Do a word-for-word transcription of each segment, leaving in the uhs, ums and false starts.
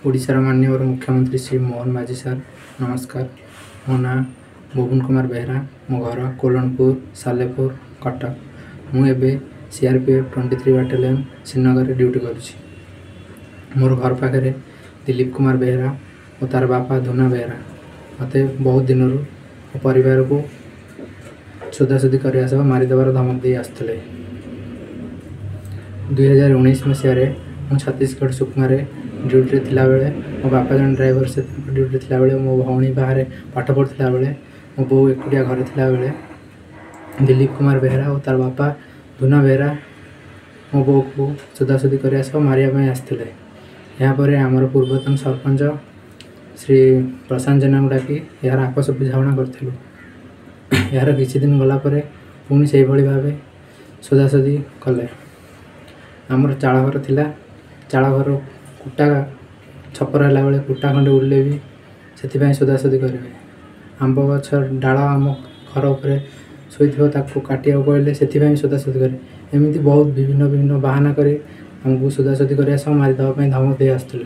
ओडिशार माननीय मुख्यमंत्री श्री मोहन माझी सर नमस्कार। मो ना बबुन कुमार बेहरा, मो घर कोलनपुर सालेपुर कटक। मुझे CRPF twenty three battalion Srinagar duty करुँची। मोर घर पाखे दिलीप कुमार बेहरा और तार बापा धुना बेहरा मत बहुत दिन मो परिवार को सोदासोदी करने सब मारिदेवार धमक दे आसुले। दुई हजार उन्नीस मसीह मु छत्तीसगढ़ सुकमा ड्यूटी थिला बेले मो बापा जन ड्राइवर से ड्यूटी थिला बेले मो भौणी बाहर पाठ पढ़ुला बेले मो बो एकुटिया घर थिला बेले दिलीप कुमार बेहरा और तार बापा धुना बेहरा मो बो को सोदासोदी करने सब मारिया आसते। यापर आमर पूर्वतन सरपंच श्री प्रशांत जेना को डाकी यार आपस बुझाणा करूँ। यार किछि दिन गलापर पुणी से भाव सोदासोदी कले। आमर चाल घर थिला, चाल घर कुटा छपर है बेले कुटा खंडे उड़े भी से सोदासोदी करेंगे। आंब गछ डाल आम घर उपर शोथो काटिया कहले से सोदासोदी करे। एमती बहुत विभिन्न विभिन्न बाहाना कर आमको सोदासोदी कर सब मारिदेवाई धमक दे आसुले।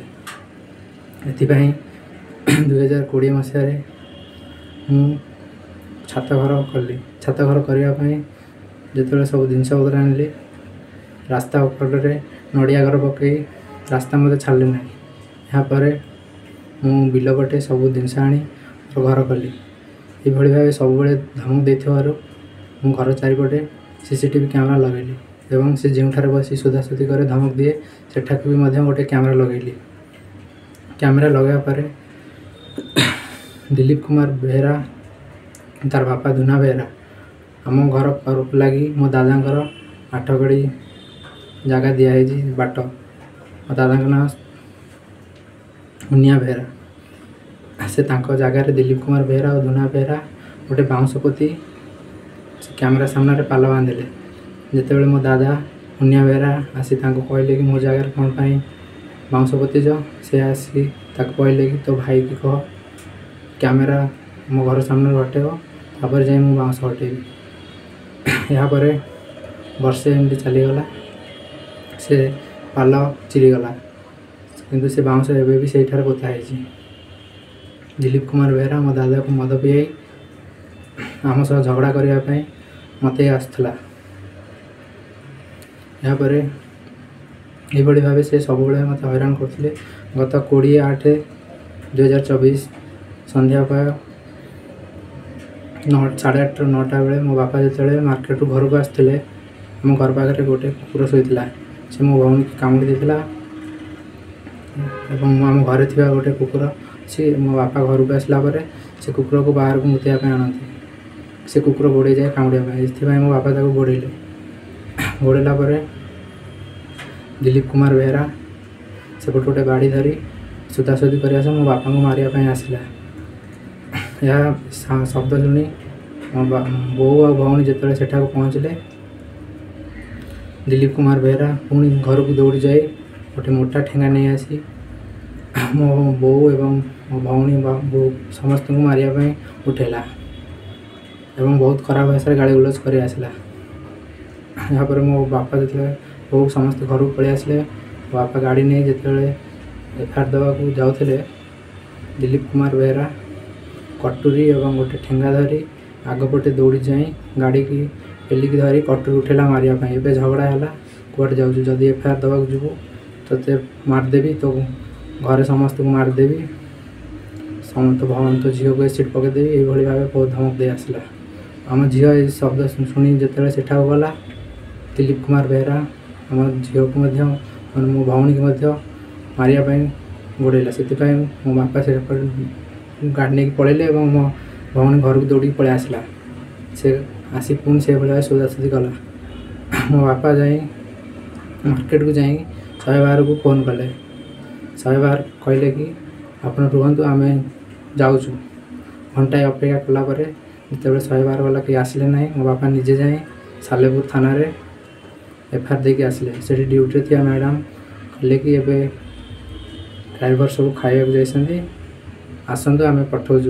एपाई दुई हजार कोड़े मसीह मु छात घर कली। छात घर करने जो सब जिनस पतर आनली रास्ता उपरे नड़िया घर पकई रास्ता मत छाड़े ना। यापर मु बिल पटे सब जिनस आनी घर कली। ये भाव सब धमक देथिबारु मु घर चारिपटे सीसीटीवी कैमरा लगेली एवं से जोठार बसी सोदासोदी करे धमक दिए सेठाक भी गोटे कैमरा लगेली। कैमरा लगे पर दिलीप कुमार बेहरा तार बापा धुना बेहरा आम घर कर लगी मो दादा आठगड़ी जगह दिखाई बाट। मो दादा ना मुनिया बेहरा से जगार दिलीप कुमार बेहरा और धुना बेहरा गोटे बाउंस पोती कैमरा सामने पाल बांधिले। जितेबाला मो दादा मुनिया बेहरा आसी कहले कि मो जगार कौन पाई बाउंस पोतीज से आसी कहले कि तो भाई की कह कैमरा मो घर सामने हटेब तापर जाए मु बाउंस हटेबी। यापर वर्षे एमती चलीगला से पाल चिरीगला किंतु से बाउंस एवं भी सहीठार पोता है। दिलीप कुमार बेहरा मो दादा को मद पियाई आम सह झगड़ा करने मत आसला। यापर ये भाव से सब मत हैरान करते। गत कोड़े आठ दुई हजार चौबीस संध्या नौ साढ़े आठ नौटा बेले मो बापा जो मार्केट घर को आसते आम घर पाखे गोटे कुकुर शोता से मो भौणी की कामुड़ी देता। आम घर थी गोटे कुकुर सी मो बापा घर को आसला से कुकुर को बाहर को मुताइया आनती से कुकुर गोड़े जाए कामुड़िया इस मो बापा गोड़ेले। गोड़ेला दिलीप कुमार बेहरा से गोटे गोटे बाड़ी धरी सोदासोदी कर मो बापा को मारिया आसला। यह शब्द शुणी मो बो आ भौणी जो सेठा पहुँचले दिलीप कुमार बेहरा पुणी घर को दौड़ी जाए गोटे मोटा ठेंगा नहीं आसी मो बो एवं मो भौणी बो समस्त को मारिया उठेला एवं बहुत खराब भाषा गाड़ी गुलज कर आसला। यहाँ पर मो बापा जो बो समस्त घर को पलि आसले बापा गाड़ी नहीं जिते एफआईआर देवा जाते दिलीप कुमार बेहरा कटुरी एवं गोटे ठेंगा धरी आगपटे दौड़ी जाए गाड़ी की पेलिक धरी कटुरी उठेला मारिया एवं झगड़ा है कौटे जाऊँ जदि एफआईआर देवा जीवु तो मारदेवी तो घरे समस्त को मारदेवी समस्त भवन तो झील को एसिड पकईदेवी ये भाव बहुत धमक दे आसला। आम झील शब्द शुणी जो सेठा गला दिलीप कुमार बेहरा आम झील को मो भौणी की मारिया गोड़ेला से मो बापा से गाड़ी नहीं पलैले मो भौणी घर को दौड़ी पलि आसला से आसी पुणी से भाव सोदासोदी कला। मो बापा जाए मार्केट को जाए शहे बार को फोन कले शहे बार कहले कि आपड़ रुहतु आम जाऊँ घंटाए अपेक्षा कलापर जिते शहे बार वाला कि आसले ना मो बापा निजे जाए सालेपुर थाना एफआईआर देके आसले से ड्यूटी थी मैडम कहले कि एबे ड्राइवर सब खाइबा जाइछन्ती आसतु आम पठाऊँ।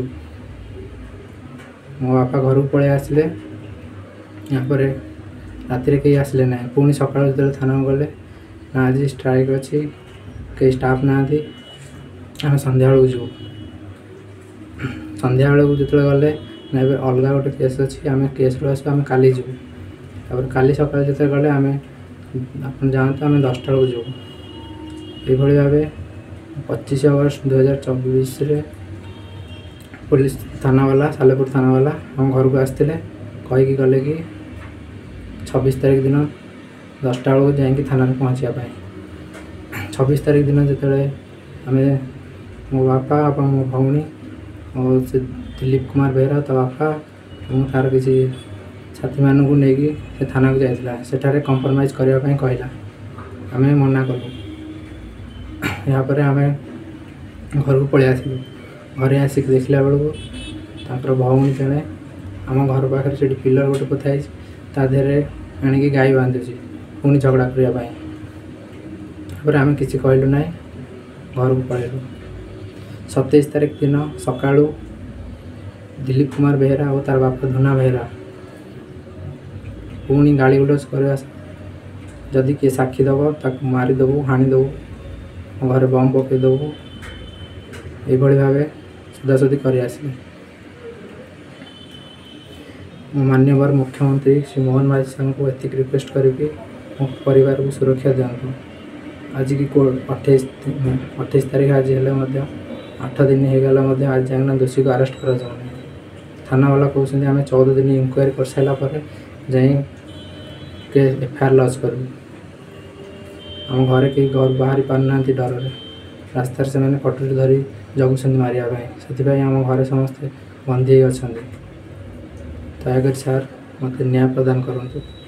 मो बापा घर को पलि आसले यापर राति कहीं आसले ना पुणी सका जो थाना गले ना आज स्ट्राइक अच्छी कई स्टाफ ना ଆମେ ସନ୍ଧ୍ୟାବେଳକୁ ଯିବୁ। ସନ୍ଧ୍ୟାବେଳକୁ ଯେତେବେଳେ ଗଲେ ନା ଏବେ ଅଲଗା ଗୋଟେ କେସ୍ ଅଛି, ଆମେ କେସ୍ରୁ ଆସିବୁ, ଆମେ କାଲି ଯିବୁ। ତାପରେ କାଲି ସକାଳେ ଯେତେବେଳେ ଗଲେ ଆମେ ଆପଣ ଯାଆନ୍ତୁ, ଆମେ ଦଶଟା ବେଳକୁ ଯିବୁ। ଏଇଭଳି ଭାବେ ପଚିଶ ଅଗଷ୍ଟ ଦୁଇ ହଜାର ଚବିଶରେ पुलिस थानावाला सालेपुर थानावाला हम घर को आसते कहीकि गले कि छब्बीस तारीख दिन दसटा बेलू जा थाना पहुँचापी। छब्बीस तारीख दिन जिते आम मो बापा और मो भौणी और से दिलीप कुमार बेहरा ता बापा और तार किसी साथी मानू नहीं से थाना को जाइला। सेठारे कंप्रोमाइज करने कहला, आम मना कलु। यापर आम घर को पलि आसलु। घरे आसिक देखला बेलू तर भौणी जड़े आम घर पाखे से पिलर गोटे पोथाई तादेहे आणिकी गाई बांधुची पुणी झगड़ा करने। आम किसी कहलु ना, घर को पलू। सतैश तारीख दिन सका दिलीप कुमार बेहरा और तार बापा धुना बेहरा पुणी गाड़ी गुलस कर जदि किए साक्षी दब ताक मारिदेबू हाणीदेबू घर बम पकईदेबू ये भाव सदासदी कर आसिले। माननीय मुख्यमंत्री श्री मोहन माझी को एतिक रिक्वेस्ट करी मो परिवार को सुरक्षा दिंतु। आज की अठाईस अठाईस तारीख आज हेल्ले आठ दिन होगला आज जाना दोषी को अरेस्ट कर थाना वाला कहते आम चौदह दिन इंक्वायरी कर सारापर जाए एफआईआर लॉन्च करूँ। आम घर कहीं घर बाहरी पारना डर रास्तार से मैंने कटुरी धरी जगुंट मारे से आम घर समस्ते बंदी अच्छा। दयाकोरी सार मत न्याय प्रदान करूँ।